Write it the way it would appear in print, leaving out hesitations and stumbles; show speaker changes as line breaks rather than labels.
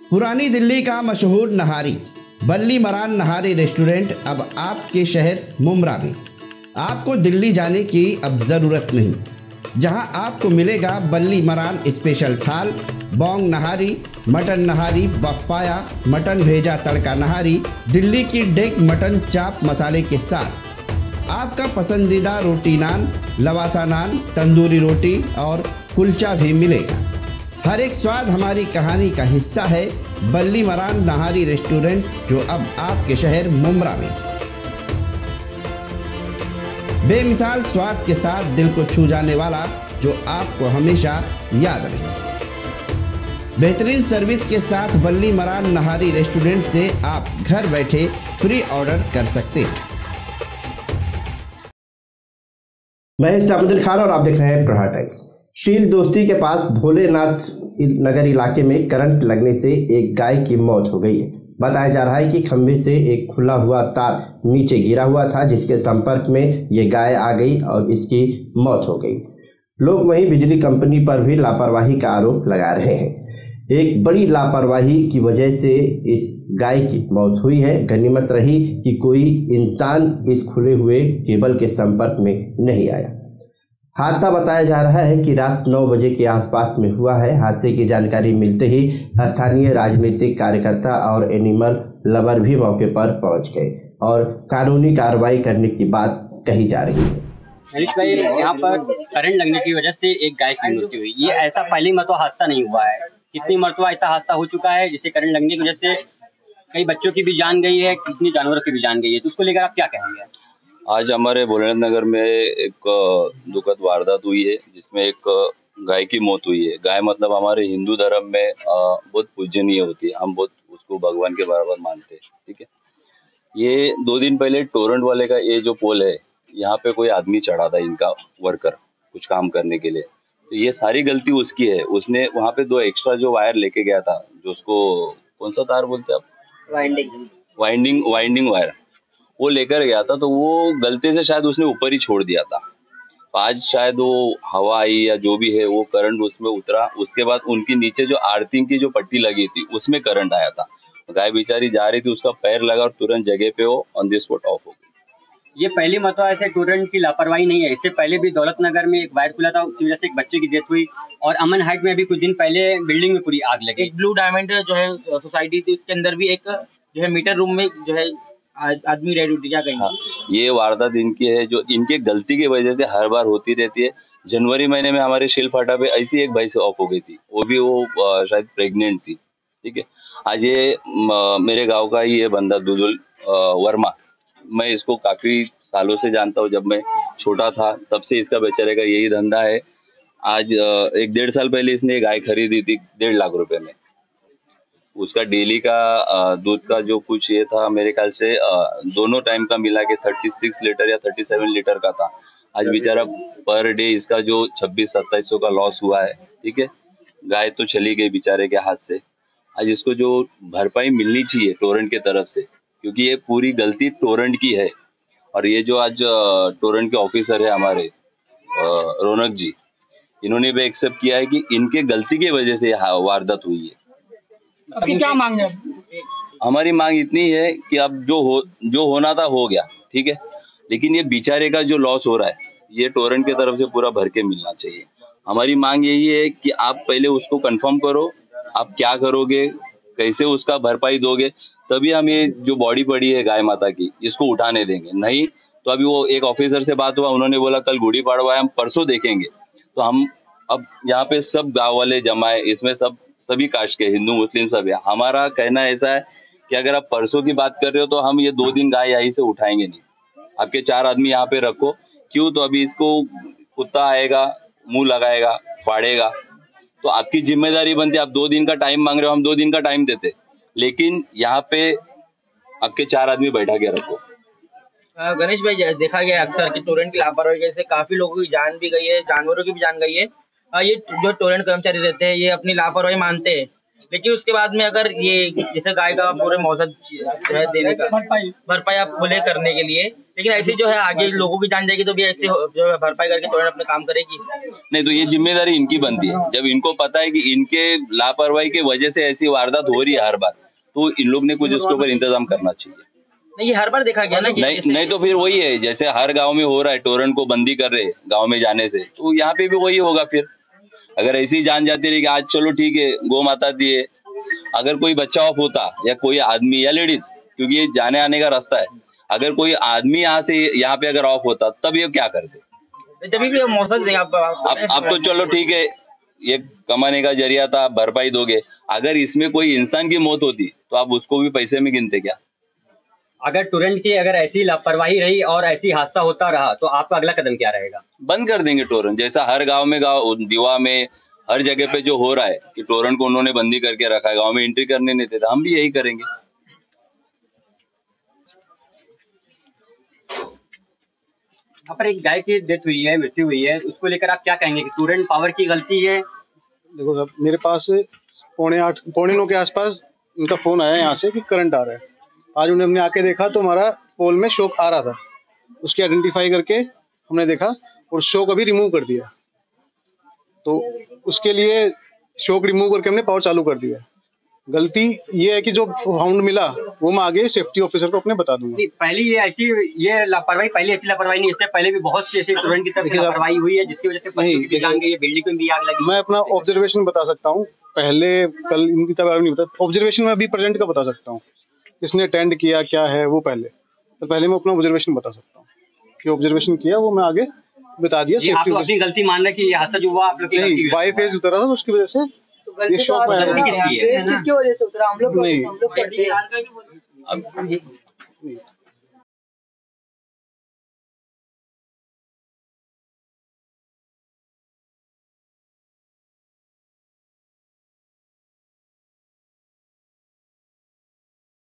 पुरानी दिल्ली का मशहूर नहारी बल्ली मरान नहारी रेस्टोरेंट अब आपके शहर मुमरा में। आपको दिल्ली जाने की अब ज़रूरत नहीं, जहां आपको मिलेगा बल्ली मरान स्पेशल थाल, बोंग नहारी, मटन नहारी, बफ्फाया, मटन भेजा तड़का नहारी, दिल्ली की डेक मटन चाप मसाले के साथ आपका पसंदीदा रोटी नान, लवासा नान, तंदूरी रोटी और कुलचा भी मिलेगा। हर एक स्वाद हमारी कहानी का हिस्सा है। बल्ली मरान नहारी रेस्टोरेंट, जो अब आपके शहर मुमरा में बेमिसाल स्वाद के साथ दिल को छू जाने वाला, जो आपको हमेशा याद रहे। बेहतरीन सर्विस के साथ बल्ली मरान नहारी रेस्टोरेंट से आप घर बैठे फ्री ऑर्डर कर सकते हैं। मैं इस्लामुद्दीन खान और आप देख रहे हैं प्रहार टाइम्स। शील दोस्ती के पास भोलेनाथ नगर इलाके में करंट लगने से एक गाय की मौत हो गई है। बताया जा रहा है कि खंभे से एक खुला हुआ तार नीचे गिरा हुआ था, जिसके संपर्क में ये गाय आ गई और इसकी मौत हो गई। लोग वहीं बिजली कंपनी पर भी लापरवाही का आरोप लगा रहे हैं। एक बड़ी लापरवाही की वजह से इस गाय की मौत हुई है। गनीमत रही कि कोई इंसान इस खुले हुए केबल के संपर्क में नहीं आया। हादसा बताया जा रहा है कि रात 9 बजे के आसपास में हुआ है। हादसे की जानकारी मिलते ही स्थानीय राजनीतिक कार्यकर्ता और एनिमल लवर भी मौके पर पहुंच गए और कानूनी कार्रवाई करने की बात कही जा रही है।
हरीश भाई, यहाँ पर करंट लगने की वजह से एक गाय की मृत्यु हुई। ये ऐसा पहली मरतबा हादसा नहीं हुआ है, कितनी मरतबा ऐसा हादसा हो चुका है जिससे करंट लगने की वजह से कई बच्चों की भी जान गई है, कितनी जानवरों की भी जान गई है। तो उसको लेकर आप क्या कहेंगे?
आज हमारे भोलेनाथ नगर में एक दुखद वारदात हुई है, जिसमें एक गाय की मौत हुई है। गाय मतलब हमारे हिंदू धर्म में बहुत पूजनीय होती है, हम बहुत उसको भगवान के बराबर मानते हैं। ठीक है, ये 2 दिन पहले टोरेंट वाले का ये जो पोल है, यहाँ पे कोई आदमी चढ़ा था, इनका वर्कर कुछ काम करने के लिए। तो ये सारी गलती उसकी है। उसने वहाँ पे 2 एक्स्ट्रा जो वायर लेके गया था, जो उसको कौन सा तार बोलते हैं आप, वाइंडिंग वायर, वो लेकर गया था। तो वो गलती से शायद उसने ऊपर ही छोड़ दिया था। तो आज शायद वो हवा आई या जो भी है, वो करंट उसमें उतरा। उसके बाद उनकी नीचे जो आर्थिंग की जो पट्टी लगी थी, उसमें करंट आया था। गाय बेचारी जा रही थी, उसका पैर लगा और तुरंत जगह पे वो ऑन द स्पॉट ऑफ हो गई।
ये पहली मरतबा ऐसे टोरेंट की लापरवाही नहीं है। इससे पहले भी दौलत नगर में एक वायर खुला था, उसकी वजह से एक बच्चे की डेथ हुई। और अमन हाइट में भी कुछ दिन पहले बिल्डिंग में पूरी आग लगी।
एक ब्लू डायमंड जो है सोसाइटी थी, उसके अंदर भी एक जो है मीटर रूम में जो है आदमी रेड उठ गया कहीं।
हाँ, ये वारदात इनकी है, जो इनके गलती की वजह से हर बार होती रहती है। जनवरी महीने में हमारे शिल फाटा पे ऐसी एक भाई से ऑफ हो गई थी, वो भी वो शायद प्रेग्नेंट थी। ठीक है, आज ये मेरे गांव का ही है बंदा दुदुल वर्मा। मैं इसको काफी सालों से जानता हूँ, जब मैं छोटा था तब से इसका बेचारे का यही धंधा है। आज 1-1.5 साल पहले इसने गाय खरीदी थी 1.5 लाख रुपए में। उसका डेली का दूध का जो कुछ ये था, मेरे ख्याल से दोनों टाइम का मिला के 36 लीटर या 37 लीटर का था। आज बेचारा पर डे इसका जो 2600-2700 का लॉस हुआ है। ठीक है, गाय तो चली गई बेचारे के हाथ से। आज इसको जो भरपाई मिलनी चाहिए टोरेंट के तरफ से, क्योंकि ये पूरी गलती टोरेंट की है। और ये जो आज टोरेंट के ऑफिसर है हमारे रौनक जी, इन्होंने भी एक्सेप्ट किया है कि इनके गलती की वजह से वारदात हुई है।
आपकी क्या मांग है?
हमारी मांग इतनी है कि अब जो होना था हो गया। ठीक है, लेकिन ये बेचारे का जो लॉस हो रहा है, ये टोरेंट के तरफ से पूरा भर के मिलना चाहिए। हमारी मांग यही है कि आप पहले उसको कंफर्म करो, आप क्या करोगे, कैसे उसका भरपाई दोगे, तभी हम ये जो बॉडी पड़ी है गाय माता की, इसको उठाने देंगे। नहीं तो अभी वो एक ऑफिसर से बात हुआ, उन्होंने बोला कल गुड़ी पाड़वा है, हम परसों देखेंगे। तो हम अब यहाँ पे सब गाँव वाले जमा है, इसमें सभी कास्ट के, हिंदू मुस्लिम सब है। हमारा कहना ऐसा है कि अगर आप परसों की बात कर रहे हो तो हम ये 2 दिन गाय यहीं से उठाएंगे नहीं। आपके 4 आदमी यहाँ पे रखो। क्यों? तो अभी इसको कुत्ता आएगा, मुंह लगाएगा, फाड़ेगा, तो आपकी जिम्मेदारी बनती है। आप 2 दिन का टाइम मांग रहे हो, हम 2 दिन का टाइम देते, लेकिन यहाँ पे आपके 4 आदमी बैठा के रखो।
गणेश भाई, देखा गया अक्सर कि टोरेंट की लापरवाही से काफी लोगों की जान भी गई है, जानवरों की भी जान गई है। ये जो टोरेंट कर्मचारी रहते हैं, ये अपनी लापरवाही मानते हैं, लेकिन उसके बाद में अगर ये जैसे गाय का पूरे मौसम जो है देने का भरपाई आप बोले करने के लिए, लेकिन ऐसे जो है आगे लोगों की जान जाएगी तो भी ऐसे जो है भरपाई करके तुरंत अपने काम करेगी।
नहीं तो ये जिम्मेदारी इनकी बनती है। जब इनको पता है कि इनके लापरवाही की वजह से ऐसी वारदात हो रही है हर बार, तो इन लोग ने कुछ उसके ऊपर इंतजाम करना चाहिए।
नहीं, ये हर बार देखा गया ना कि
नहीं तो फिर वही है, जैसे हर गांव में हो रहा है, टोरन को बंदी कर रहे गांव में जाने से, तो यहाँ पे भी वही होगा। फिर अगर ऐसी जान जाती रही कि आज चलो ठीक है गौ माता दिए, अगर कोई बच्चा ऑफ होता या कोई आदमी या लेडीज, क्योंकि ये जाने आने का रास्ता है, अगर कोई आदमी यहाँ पे अगर ऑफ होता तब ये क्या करते।
जब भी मौसम देगा
अब तो चलो ठीक है, ये कमाने का जरिया था, भरपाई दोगे। अगर इसमें कोई इंसान की मौत होती तो आप उसको भी पैसे में गिनते क्या?
अगर टोरेंट की अगर ऐसी लापरवाही रही और ऐसी हादसा होता रहा तो आपका अगला कदम क्या रहेगा?
बंद कर देंगे टोरन, जैसा हर गांव दीवा में हर जगह पे जो हो रहा है कि टोरन को उन्होंने बंदी करके रखा है, गांव में एंट्री करने नहीं देते, हम भी यही करेंगे।
यहाँ पर एक गाय की डेथ हुई है, मृत्यु हुई है, उसको लेकर आप क्या कहेंगे कि टोरेंट पावर की गलती है?
देखो साहब, मेरे पास 8:45 9 के आसपास उनका फोन आया यहाँ से कि करंट आ रहा है। आज उन्हें हमने आके देखा तो हमारा पोल में शॉक आ रहा था, उसकी आइडेंटिफाई करके हमने देखा और शॉक अभी रिमूव कर दिया। तो उसके लिए शॉक रिमूव करके हमने पावर चालू कर दिया। गलती ये है कि जो फाउंड मिला वो मैं आगे सेफ्टी ऑफिसर को अपने बता दूंगा।
पहले ये लापरवाही, पहले ऐसी लापरवाही नहीं, इससे पहले भी बहुत सी ऐसी टोरेंट की तरफ लापरवाही हुई है जिसकी वजह से पशु की जान गई है, बिल्डिंग में भी आग लगी।
मैं अपना ऑब्जर्वेशन बता सकता हूँ, पहले कल इनकी तरह नहीं बता, ऑब्जर्वेशन में अभी प्रेजेंट का बता सकता हूँ, किसने अटेंड किया क्या है वो पहले मैं अपना ऑब्जर्वेशन बता सकता हूँ कि ऑब्जर्वेशन किया, वो मैं आगे बता दिया।
आप अपनी गलती मान रहे कि ये हादसा जो हुआ आप लोग की गलती है?
बाई फेज उतरा था तो उसकी वजह से ये शॉक
किसकी है?
किसकी वजह से उतरा? हम लोग
नहीं
करते हैं।